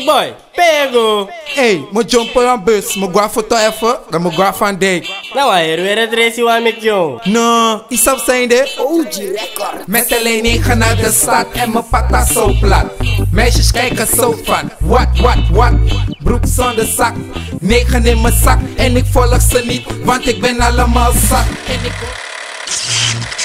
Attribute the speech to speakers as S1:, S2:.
S1: Big boy, pego!
S2: Hey, mo jumper aan bus, mo gwa foto even, dan mo gwa van dijk.
S1: Nou, hij weer het race waar met jou.
S2: No, is op zijn de?
S3: OG record.
S2: Met alleen 9 naar de stad en mijn pata zo plat. Meisjes kijken zo van, what? Broek zonder zak, 9 in mijn zak. En ik volg ze niet, want ik ben allemaal zak. En ik...